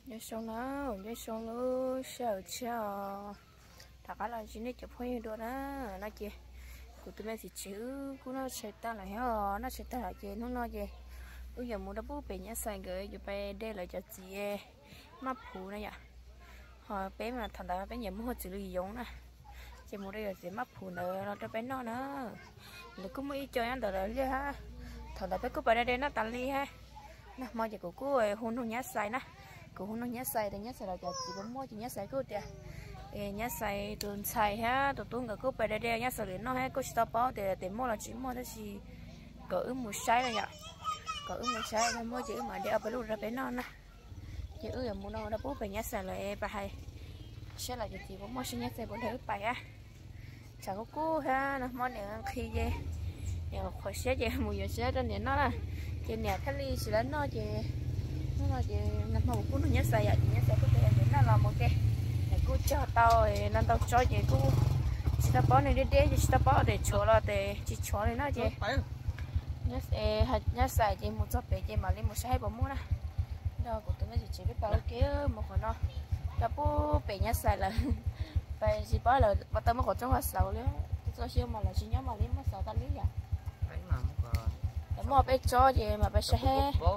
nhớ xong nó nhớ xong luôn sợ chờ thật là chỉ nên chụp hơi đua đó nó chị của tụi mình thì chữ của nó sẽ ta lại hả nó sẽ ta lại chị nó nói gì bây giờ muốn đáp bút về nhá xài gửi chụp về đây là cho chị map phụ này ạ họ bé mà thằng đó bé nhà mua chỉ lưu giống nè chị mua đây là chị map phụ nữa nó cho bé nó nữa là cũng mới chơi ăn được rồi ha thằng đó bé cứ vào đây nó tàn ly ha nè mọi chị của hôn hôn nhá xài nè cô hôn nhá xài thì nhá xài là cho chị bấm mua chị nhá xài cô tiệt nhá xài tuần xài ha tụi tôi ngồi cô về đây nhá xài nó hay cô stop bao để mua là chỉ mua đó chỉ cỡ một sai này nhở cỡ một sai là mua chỉ mà để ở bên luôn ra bên non nè chỉ ư mua nó đã bố về nhá xài là bà hay sẽ là chị bấm mua xin nhá xài bữa thứ bài á chào cô ha nó mua này khi về nhà khỏi xe về mùi giờ xe trên này nó là trên nhà thắt ly chỉ đến nó về nó là chị nằm một cú nó nhớ xài vậy nhớ xài có thể để nó làm một cái để cô cho tao nên tao cho chị cô chị tao bỏ này đi chị tao bỏ để chỗ là để chị chỗ này nó chị nhớ xài chị một số bé chị mà lên một số hai bộ mua nè đó của tụi nó chị biết bao kia một con nó tao bố bé nhớ xài là phải chị bỏ là bắt tao mới có trong hoa sầu nữa cho siêu mà là chị nhớ mà lên hoa sầu tao lấy vậy mua bé cho gì mà bé sẽ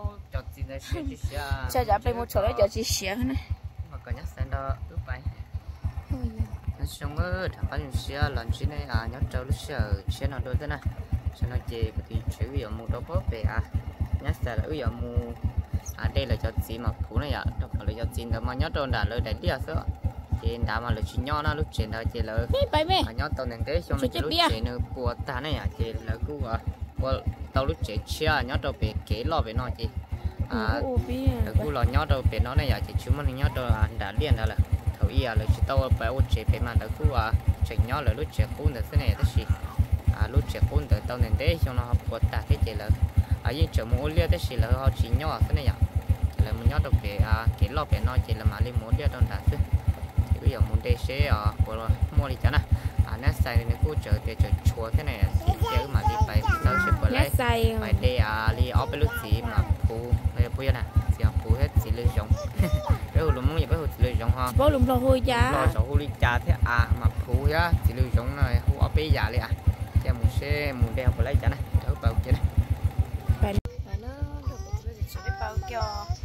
cho giá bé mua chỗ đấy cho chị xé này mà có nhắc xem đó ướp bài nó xong rồi thằng anh xé lần xí này nhớ trâu lúc xé nào đôi thế này cho nó chè thì chữ ví dụ mua đâu có về nhắc xem là ví dụ mua đây là cho chị mà cũ này đâu phải là cho chị đâu mà nhớ trâu đã lời đấy đi à sữa chị đã mà lời chị nhỏ nó lúc chuyện đó chị lời nhớ tao nên thế xong rồi chị lúc chuyện nữa của ta này chị là cứ tao lúc trẻ chia nhớ đâu về kế lo về nó chị cú lo nhớ đâu về nó này chị chúng mình nhớ đâu đã liền đó là thầu ý là chị tao bảo trẻ về mà đâu cú trẻ nhớ là lúc trẻ cũ được thế này thế gì lúc trẻ cũ được tao nên thế cho nó học của ta thế chị là những chỗ mua lia thế gì là họ chỉ nhớ thế này nhở là mình nhớ đâu về kế lo về nó chị là mà đi mua lia đâu đã chứ thì bây giờ muốn đây sẽ của mua đi chả nè nét xài này cô chở để chở chùa thế này chứ mà đi phải tao sẽ phải lấy phải đi đi ở bên lúc gì mà phụ bây giờ nè chỉ phụ hết chỉ lười giống cái hồ lúa gì cái hồ chỉ lười giống ha bố lúa lo hôi giá lo chỗ hồ ly trà thế mà phụ á chỉ lười giống này hồ ở bên già liền cho một xe một đeo phải lấy chả này đỡ bao kia này nó được chỉ biết bao kia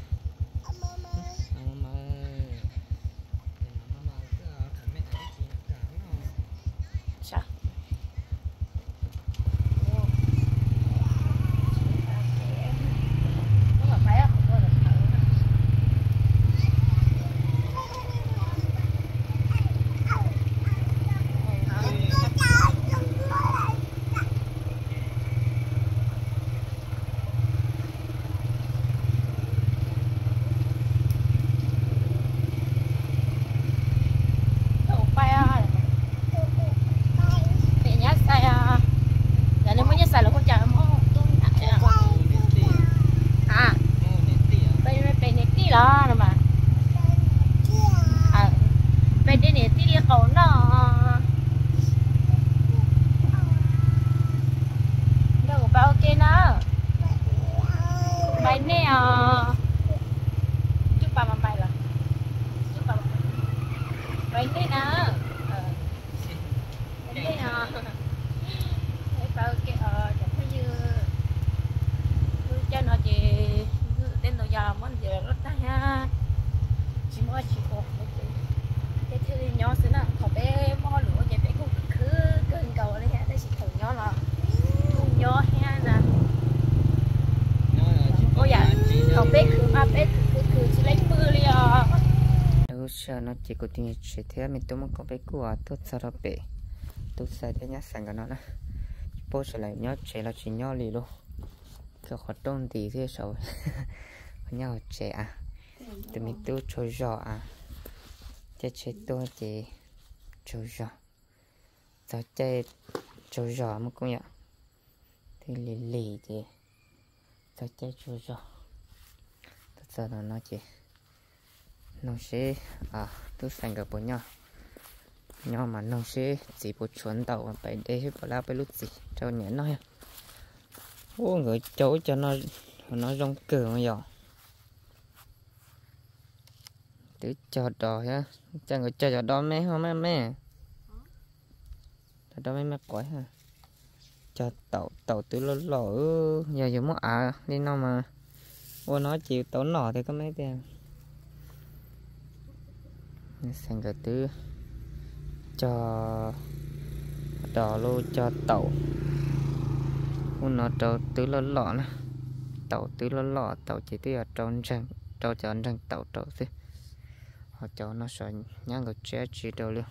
giờ nó chỉ có tiếng chỉ thế mình tôi muốn có cái của tốt sao đó bể tôi sẽ để nhát sang cái nó nè bố sẽ lại nhớ trẻ là chỉ nhớ lì luôn cái hoạt động thì thế sao nhau trẻ thì mình tôi chơi giò chơi tôi thì chơi giò giờ chơi chơi giò mà cũng vậy thì lì thì giờ chơi giò thật sự là nó chỉ nó sẽ tôi sang gặp bọn nhau mà nó sẽ chỉ một chuẩn tàu phải để bỏ laไปlúc gì cho nhẹ nói ô người chỗ cho nó rong cửa mà giờ tứ cho đỏ ha chẳng có cho đỏ mấy không mẹ đó mấy quái ha cho tàu tứ lỗ giờ giờ muốn đi nào mà ô nói chịu tốn nọ thì có mấy tiền sang cái tứ cho đỏ lô cho tàu ô nó tứ lỗ nè tàu tứ lỗ tàu chỉ tứ ở trong rừng cho rừng tàu thế họ cho nó sợ nhá người trẻ chỉ đâu luôn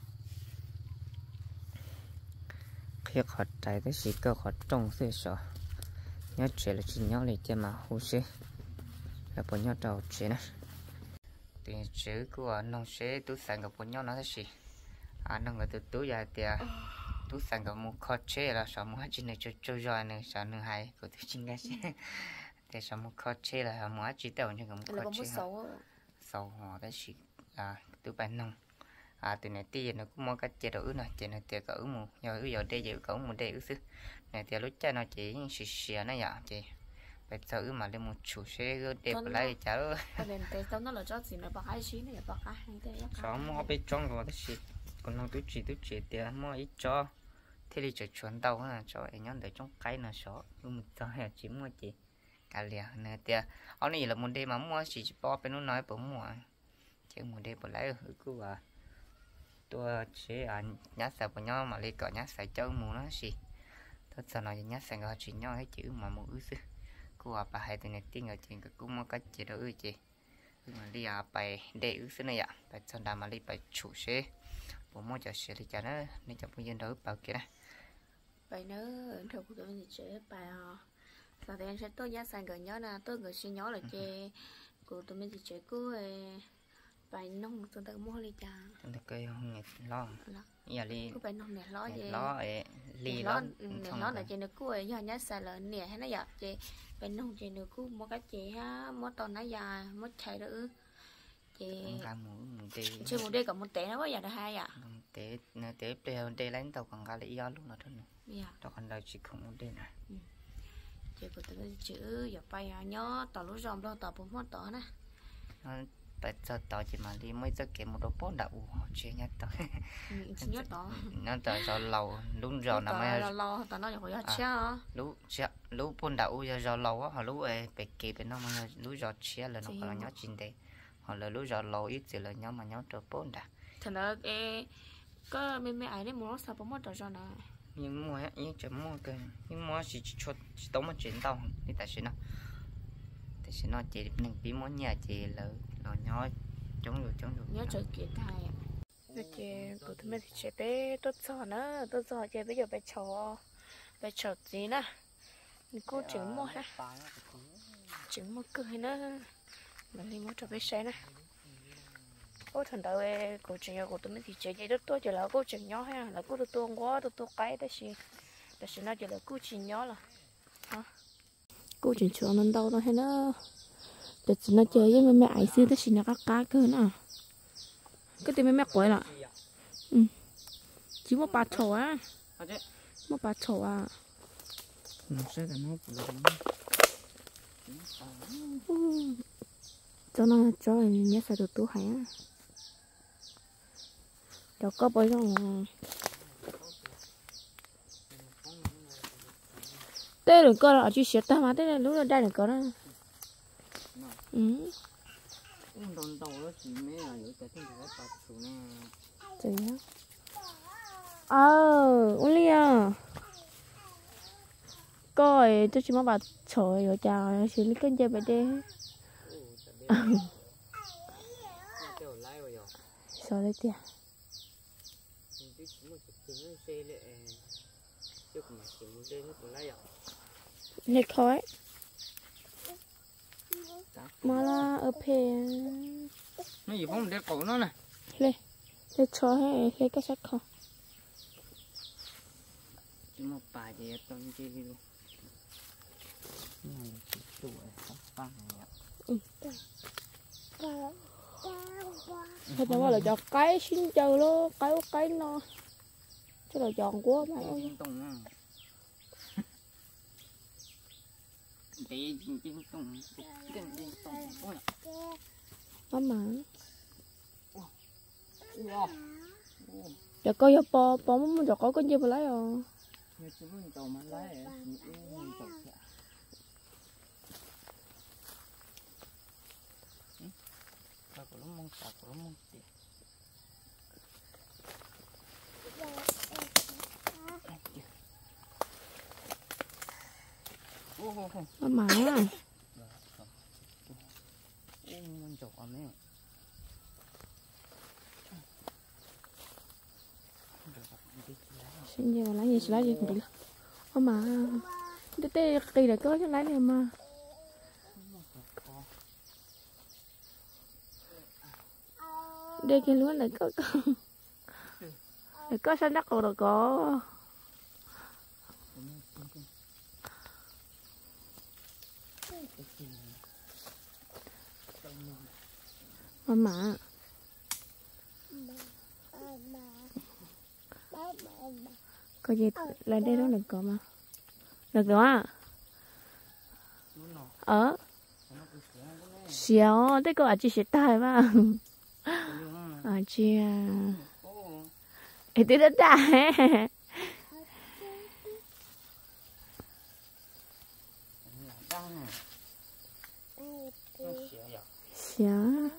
khi họ chạy tới chỉ cơ họ trồng thế sợ nhớ trẻ là chỉ nhớ lại cho mà hú xe là bọn nhớ đầu trẻ nè tiền chữ của nông xe tú sang gặp bọn nhớ nó thế gì nông người từ tú dài tiền tú sang gặp một kho chế là sợ một hai chuyện này cho rồi này sợ nương hai của tú chính cái xe để sợ một kho chế là một hai chuyện đầu nhưng cũng kho chế sầu họ thế gì tú bán nông từ này tiền nó cũng mua cái chế độ này chế này tiền cỡ một giờ đây giờ cỡ một đây ư này tiền lúc cha nó chỉ xì nó vậy chị bây giờ mà lên một chủ xe đẹp lại cháu nên tiền tao nó là cho gì nó bạc hai xí này bạc hai thế sao mua bên trong rồi đó còn nó túi chỉ tiền mua ít cho thế thì chỉ chuẩn tàu ha cho anh nhớ để trong cái là số nhưng mà tao hay chỉ mua chị cả liền này tiền ở này là một đêm mà mua chỉ bỏ bên nó nói bấm mua chứ một đêm bỏ lại cứ tôi chế nhát sao của nhau mà lấy cọ nhát sai chơi mù nó gì thật sao nói nhát sai gọi chuyện nhau hay chữ mà một ư cô bà hai từ này tiếng ở trên cái cũng một cách chế độ ư chị mà đi bài để ư xứ này ạ bài sau đó mà đi bài chủ chế bố mua cho xe thì cho nó nên cho bây giờ đâu bảo kia này bài nữa theo của tôi thì chế bài sau đó em sẽ tôi nhát sai gần nhớ là tôi người xin nhớ là chế của tôi mình thì chế cứ bài nông tôi ta mua đi cha tôi cây không nghe lo giờ đi cứ bài nông này lo gì lo li lo là trên nó cứ giờ nhát sai là nè hay nó dập chị bài nông trên nó cứ mua cái chị ha mua to nó dài mua chạy được chị chưa một đêm còn một té nó quá giờ là hai ạ té té lấy tàu còn cái lý do lúc nào thôi nè tao còn đợi chỉ không một đêm này chị của tôi chữ giờ bay nhớ tàu lúa ròm đâu tàu bốn món tàu nè tại sao tao chỉ mà đi mới tới kiếm một đồ bón đậu chuyện nhất tao nhớ đó nó tại sao lâu đúng rồi nằm ấy lâu tao nói rồi chia lú bón đậu giờ lâu á họ lú bị kịp nó mà lú giọt chia là nó còn nhớ chín đấy họ là lú giọt lâu ít thì là nhớ mà nhớ đồ bón đã thành ra có mấy ai đấy mua nó sao bón mất rồi nè nhưng mua á nhưng chỉ mua cái nhưng mua chỉ cho tống mà chuyển tao thì tại sao nó chỉ nên bí món nhà chị là nhói chống được nhớ trời kia thay à chị của tụi mình thì chị bé tốt giò chị bây giờ bé chó gì nè cô trứng mua ha trứng mua cười nữa mình đi mua cho bé xe nè cô thằng đầu cô trứng của tụi mình thì chị rất tốt chỉ là cô trứng nhỏ ha là cô được to quá được to cái đó xí nó chỉ là cô trứng nhỏ là hả cô trứng chuột nó đâu đó hay nó để nó chơi với mẹ ấy xưa tới xin nó cá cơ nè cái tên mẹ quậy là chỉ một bát chổ á một bát chổ à nó sẽ là nó cho nó cho em nhớ phải được tú hay á cho có bơi không đây đừng coi là chỉ xịt ta mà đây lúc đó đây đừng coi đó đòn đầu nó chỉ mấy là những cái bát chủ nè gì á Ulia coi tôi chỉ muốn bà trời rồi chào xử lý kênh chơi bài đê sao đấy tia này khói mà là ở phía nó gì không để cổ nó nè lên cho hay lấy cái sắt không chỉ một bài gì tôi chơi luôn này chỉ tuổi phăng thôi nó là cho cái xin chơi luôn cái nó chứ là giòn quá mà mama giờ có giờ bò muốn giờ có gì mà lấy rồi mà xin giờ lấy gì cũng được mà cái kỳ này có chứ lấy này mà đây cái lúa này có san đất rồi có mà có gì lại đây đó được có mà được đó xíu thế có chỉ sẽ tài mà chị ấy tới đất đại xíu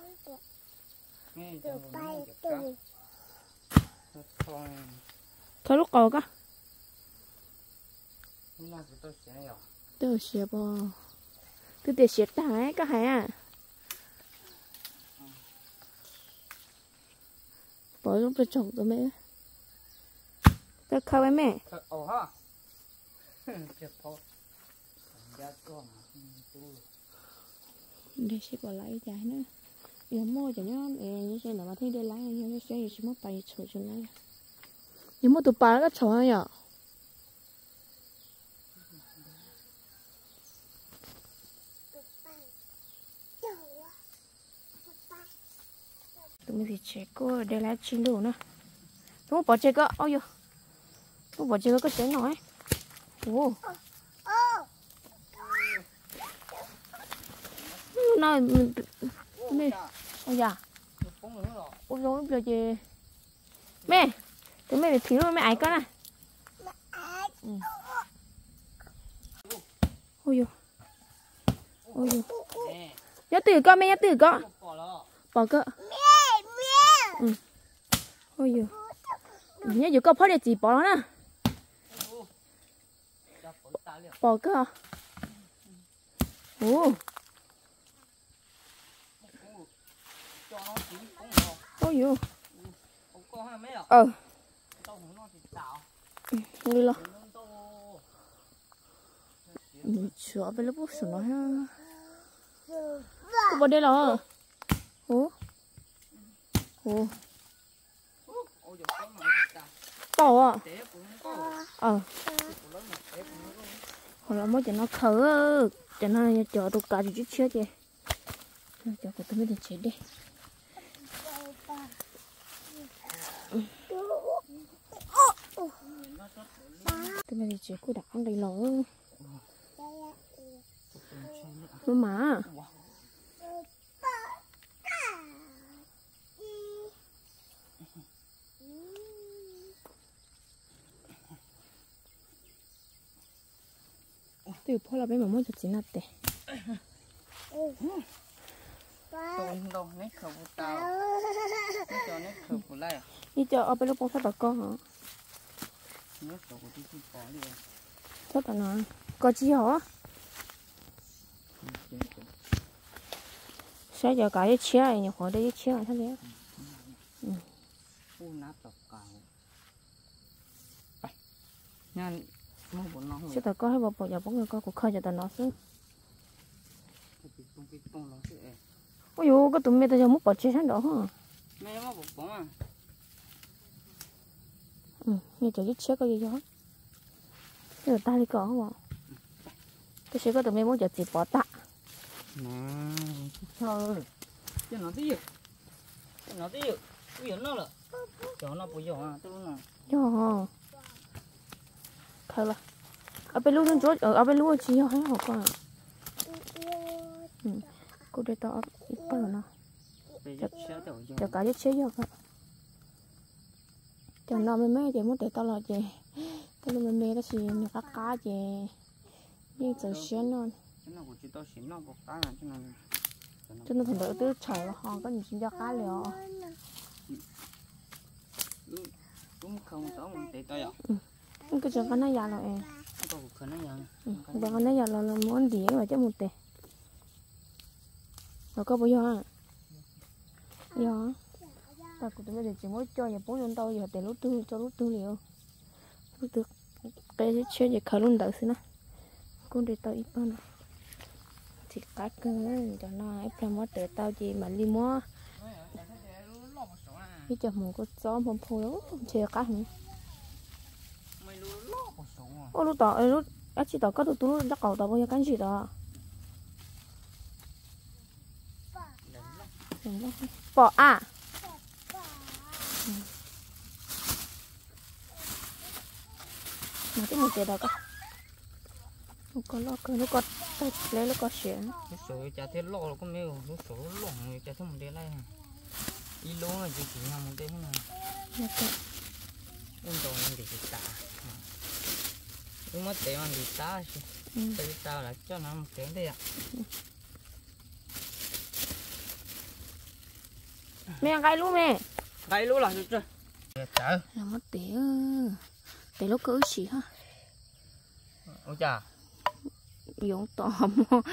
thôi lúc cầu cả tôi xíu bò tôi để xíu tài cả hả bỏ lúc tôi trồng tôi mẹ tôi khâu với mẹ để xí bỏ lại trái nữa giờ mua cho nó như thế nào mà thấy đây lái như thế này chỉ mất bảy triệu cho này nhưng mà tụi bà cái chỗ này à tụi mình thì chế cô để lại chín đủ nữa tụi bỏ chế có ôi yo tụi bỏ chế có chế nói ô nói mẹ ôi dạ ôi rồi bây giờ mẹ tụi mẹ bị thiếu rồi mẹ ai con à ôi yo nhớ từ con mẹ nhớ từ con bỏ cơ ôi yo nhớ dù con phải để chỉ bỏ nó nè bỏ cơ à ôi yo đi lo chữa với lớp bút sửa nó ha bỏ đây lo bỏ hồi là mới cho nó khờ cho nó chờ tôi cả chút xíu chứ cho của tôi mới được chết đi tôi mới chết cô đã ăn đầy lò mà tôi bỏ là bên mà muốn chụp chính là tệ tôi đâu nét khẩu tao nét cho nét khẩu của lại à đi cho ở bên lúc bông phát bà con hả nét khẩu của tôi không có đi chắc là nó có chi hả sẽ giờ cả cái chia này nhiều khoảng đây cái chia này thế đấy nát tóc cào nhan mua bốn nó sẽ ta có hay bỏ giờ bốn người con cũng khơi cho ta nó chứ ôi dồi cái tụi mẹ ta giờ muốn bỏ chia sáng đó hả mẹ mà bỏ mà nghe cho cái chia cái gì đó cái ta đi có không ạ cái sẽ có tụi mẹ muốn giờ chỉ bỏ tạ thôi cho nó tí bây giờ nó là cho nó bây giờ tôi nó yo khơi là ở bên luôn chỗ ở bên luôn chỉ hay học con cô để tao ít bao nó cho cả cái chế vô cho nó mê chị muốn để tao là chị tao luôn mê đó thì nó cá chị nhưng giờ xén non cho nó thành đỡ tứ chảy họ có những chuyện cho cá liều cái chuyện con nó già rồi em và con nó già là muốn đĩa mà chứ một tệ rồi có bao giờ giờ ta cũng bây giờ chỉ mới cho nhà bố luôn đâu giờ để lúc tư cho lúc tư liệu lúc tư cái chuyện gì khởi luôn đỡ xí nè con để tao ít hơn thì cắt cưng cho nó ép ra mất để tao chỉ mà đi mua cái chợ một con chó phong phô lắm chơi cá hả ô lúc tao lúc á chỉ tao có tụi tôi chắc cầu tao bao nhiêu cái gì đó bỏ à mà cái một cái đó cả nó có lo cơ nó có tay lấy nó có xẻng nó sổ chả thấy lo có mấy nó sổ lỏng chả thấy một đứa này đi lố là chỉ làm một đứa này em đồ anh để tả đúng mất tiền anh để tả chứ tại sao là cho nó một tiếng đây ạ mẹ ăn gai luôn mẹ gai luôn là chưa chả là mất tiền để lúc cưới xí ha ôi chà giống tòm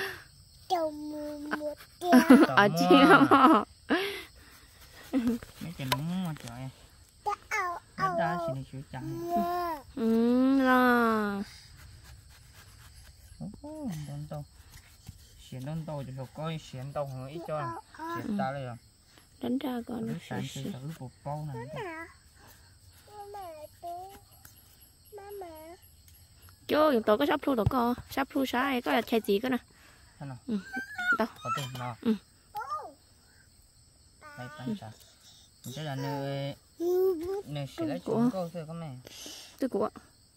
ở chi mà mấy cái đúng mà trời đất đá xin chú chẳng là đón tàu xiên đón tàu thì học coi xiên tàu hơi ít cho xiên ta đây rồi đánh ra con nó sẽ thử một bao này chú dùng tôi có sắp thu tao co sắp thu sai có là chạy gì cơ nè tao có tiền nào đây bán trả chứ là nơi nơi sẽ lấy chúng câu thôi con này tôi của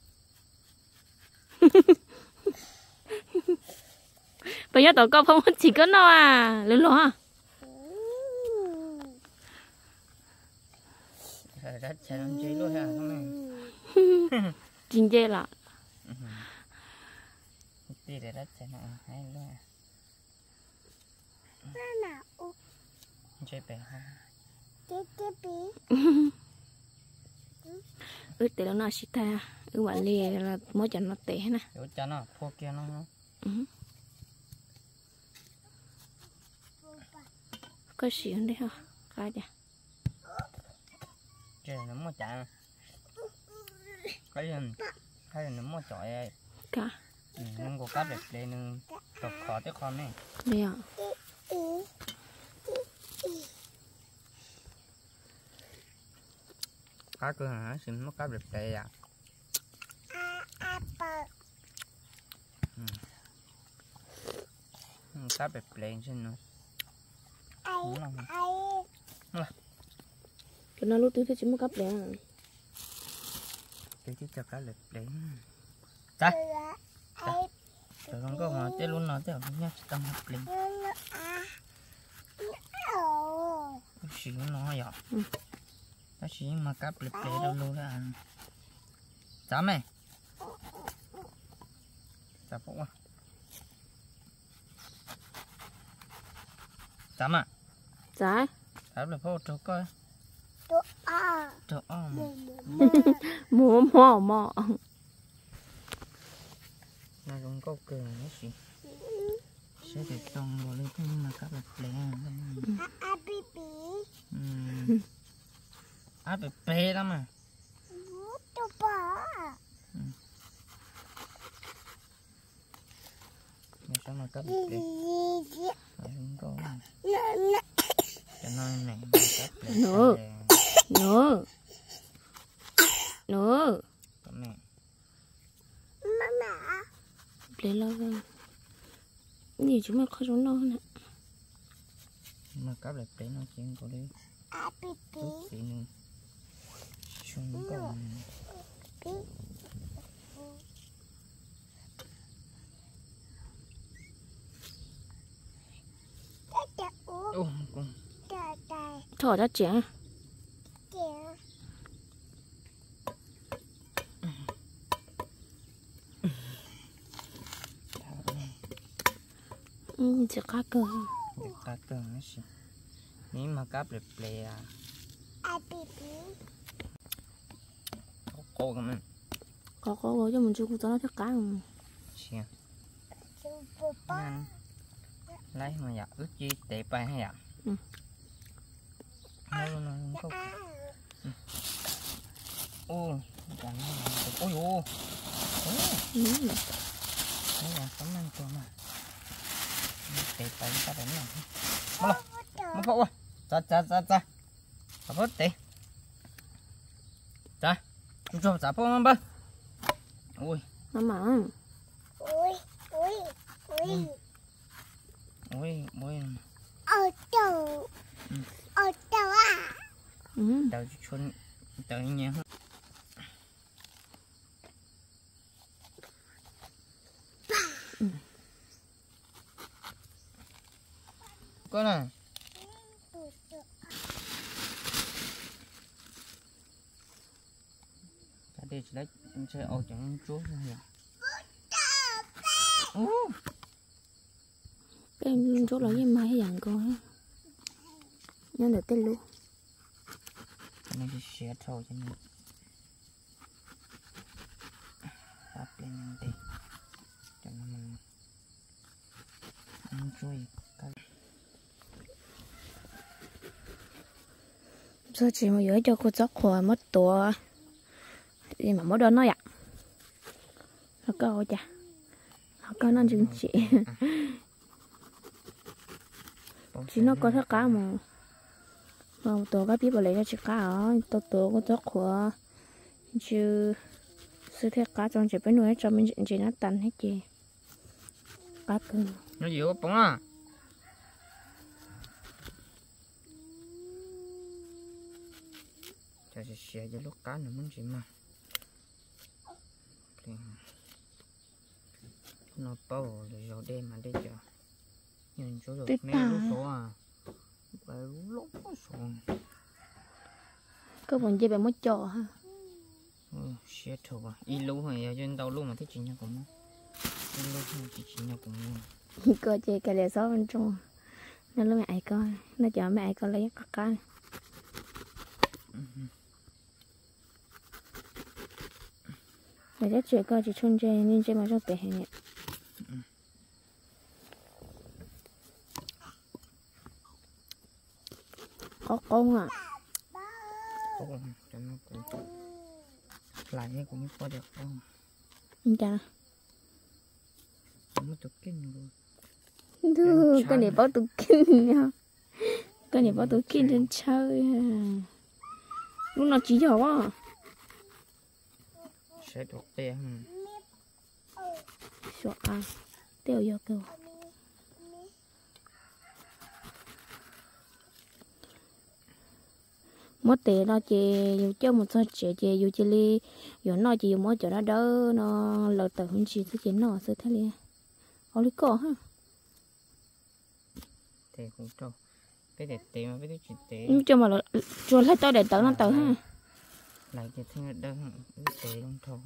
bây giờ tao co không chỉ có nó à lớn lo à rất sẽ làm chơi luôn ha con này chính chế là đi để rất sẽ nè hay luôn chơi bể ha để nó nói xịt ta bạn lì là mới chọn nó tệ nè cho nó phô kia nó có xịn đấy ha cái gì chơi nó mua chạy cái nó mua chọi cả nâng có cắt được để nâng tập khó tới con này đây à cá cơ hả xin mất cá được đây à cá bẹp lên xin nữa cái nó lúc tôi chỉ muốn cắp đấy cái cho cá bẹp lên ta rồi không có mà tới luôn nó tới không nhá tâm bẹp lên xíu nó vậy nó xíu mà cá bẹp lên đâu luôn đó anh chấm này chấm quá chấm à trái chấm là phô cho coi mò này cũng có cười nó gì sẽ để trồng rồi lên cái mà các bẹp lẻ bẹp bê lắm mà sao mà các bẹp lẻ không có cho nó này các bẹp nữa mẹ lấy lo gì chúng mày khó giống nó nè mà các bẹp lẻ nó chuyện của đi tốt gì nữa chúng còn thỏ ra trẻ chỉ cá cơ để cá cơ nó xí ní mà cá bẹp bẹp à cô cái có rồi cho mình chưa có nó chắc cá không xí lấy mà dạ ướt chi tệ bay hay ạ nó có ô chẳng ôi ô đấy là tấm ăn cho mà tệ bay các bạn nào mà phụ ra mà phụ tệ ra cho giả phụ mà bơ ôi mama ôi ở đâu à đầu chuồn tới nhé con này cái đi lấy chơi ô chẳng chú này cái chỗ là cái máy dạng con nhân được tên luôn nó đi xe thôi cho nên đắp lên đi cho nó mình ăn chui cái giờ chỉ một giờ cho cô cháu khỏi mất tuổi gì mà mất đó nó ạ nó câu chả nó câu nó chừng chị chỉ nó có thất cá mà tổ cá biết vào lấy cho chị cá ở tổ có cháu khỏi chứ sự thiết cá trong chị bên nuôi cho mình chị nó tàn hết chị cá cưng nó dịu có bóng à cho chị xe cho lúc cá nữa muốn chị mà nó bao rồi đêm mà đi chờ nhìn chỗ được nghe lúc số à phải lúc số có bọn chơi bài mất trò ha xe thầu à y lú hay trên tàu lú mà thích chị nhau cũng lú chị nhau cũng cô chơi cái lẻ số bên trong nó lấy mẹ coi nó chờ mẹ coi lấy các cái để cho chị coi chị chôn chơi nên chơi mà cho bé này có con à con cho nó cũng lại cũng có được không chả mới tụt kinh rồi thưa cái này bảo tụt kinh nha cái này bảo tụt kinh trên chơi lúc nào chỉ giờ quá sẽ được tiền sợ à tiêu vô cơ mất tiền nó chỉ dù cho một số chuyện chỉ dù chỉ li dù nó chỉ mỗi chỗ đó đỡ nó lợt từ không chỉ thứ chuyện nó sẽ thế liền ở lý cổ ha thì cũng trâu cái để tiền mà cái chuyện tiền nhưng cho mà cho lấy tao để tao nó tao ha lại thì thêm đơn tiền luôn thôi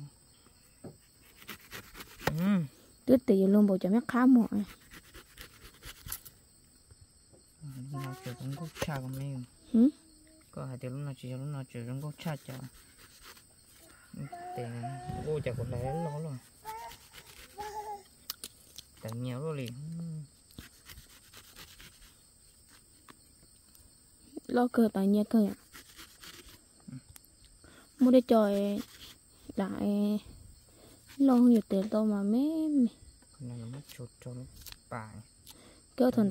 đứa tiền luôn bộ cho mấy khá mọi nó chỉ cũng có cha của mình có hai tiền lúc nào chỉ cũng có cha cho tiền cô chả có lấy nó rồi tiền nhiều rồi liền lo cơ tài nhẹ cơ à mua để chơi lại lo nhiều tiền đâu mà mấy này là mất chuột cho nó bài cơ thằng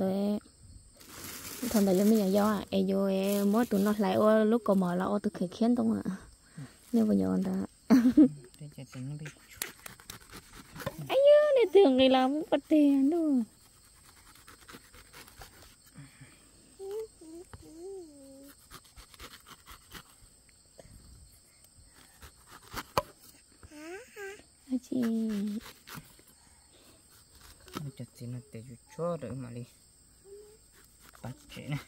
đấy mình do à em vô em mới tụi nó lại ô lúc cầu mở là ô từ khởi khiến không ạ nếu bây giờ người ta anh nhớ để tưởng này làm mất tiền đâu chị chặt thì nó để cho đỡ mà đi bắt chị này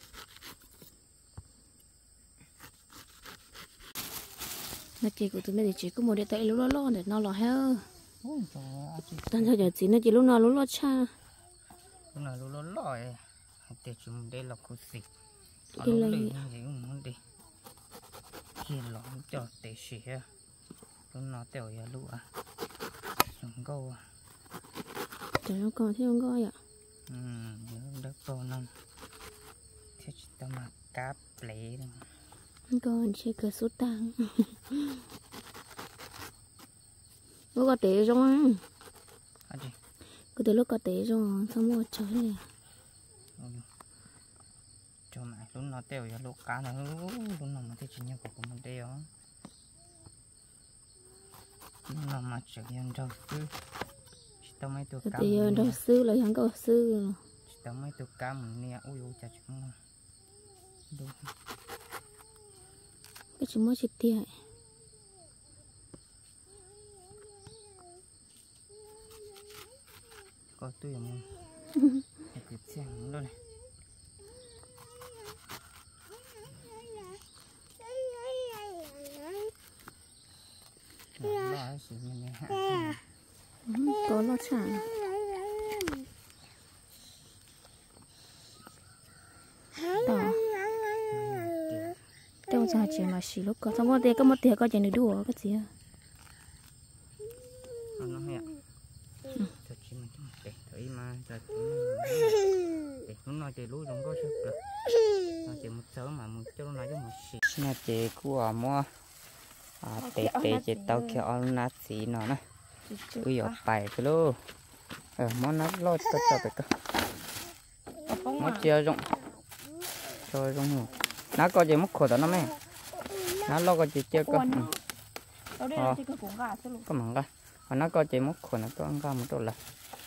nó chị của tụi mình thì chỉ có một đứa tay lúc lo để nó lo heo tan thời giờ chị nó chỉ lúc nào lúc lo cha lúc nào lúc lòi để chúng đây là cô xịt đi lấy gì cũng muốn đi kia lỏng cho để xỉa lúc nào tèo ya lụa chúng câu chẳng nó còn thêm con ạ những đất to năm thế chỉ tao mà cáp lấy con chỉ cửa số tăng lúc có té rồi cứ từ lúc có té rồi xong rồi trời này cho mày lúc nào tèo ya lúc cá nữa lúc nào mà thế chỉ nhau của mình đeo lúc nào mà chỉ nhân đâu chứ tao mấy tụi cá thì đâu sư là hắn có sư tao mấy tụi cá mình nè ui chả chúng đúng cái chúng mới chỉ tiệt có tôi ở mông cứ xem luôn này lo sự mình có lo chẳng đó trong gia chỉ mà xí lúc có xong rồi có một tiệt có chỉ được đùa cái gì nó hẹ cho chị mình để thấy mà cho để nó nói chị lúa không có sức được nó chỉ một sớm mà một chỗ nói cho một xí nó chị của mua tệ chị tao kêu nó xí nó nè ui ở bài cái lô món nó lo cho cái món chia rộng cho rộng nó có gì mất khổ đó nó mẹ nó lo có gì chia cơ có mỏng ra và nó có gì mất khổ nó có ăn ra một chỗ là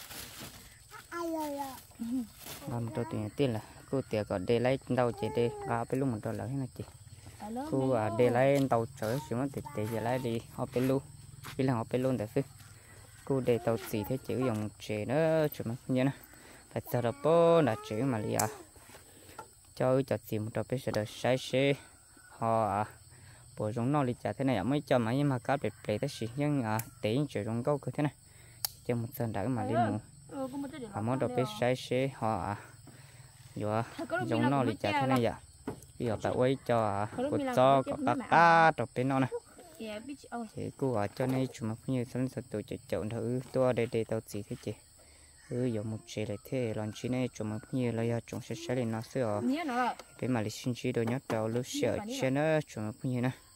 làm một chỗ tiền là cô tiền có để lấy đâu chị đi ra bên luôn một chỗ là thế này chị cô để lấy tàu chở chỉ muốn để về lấy đi họ bên luôn vì là họ bên luôn để cô để tàu xì thế chữ dùng chế nữa chúng như này phải chờ được bố là chữ mà liền cho xì một trò biết sẽ được sai xe họ bộ giống nó đi trả thế này mới cho mà cá biệt để thế gì nhưng tiền chữ giống câu cứ thế này cho một sân đỡ mà đi mù họ muốn được biết sai xe họ giống nó đi trả thế này vậy bây giờ bạn quay cho cột cho có cá trộn bên nó này thì cô ở cho nên chúng cũng như sẵn sàng tổ chức chọn thử tôi để tao chỉ thế chị dùng một chế lại thế lần chỉ này chúng cũng như là chúng sẽ lên nó sửa cái mà lịch sinh chỉ đồ nhất đầu lúc sửa trên nó chúng cũng như này